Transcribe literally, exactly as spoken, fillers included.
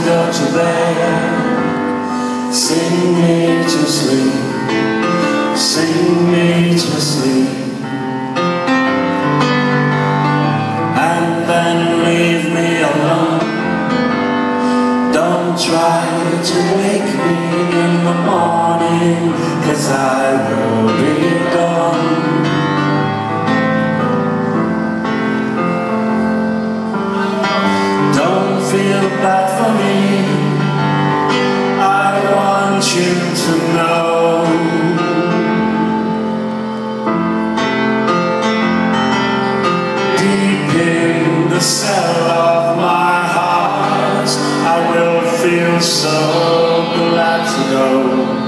go to bed. Sing me to sleep, sing me to sleep, and then leave me alone. Don't try to wake me in the morning, 'cause I will be gone. Don't feel bad for me, I want you to know. Deep in the cell of my heart, I will feel so glad to know.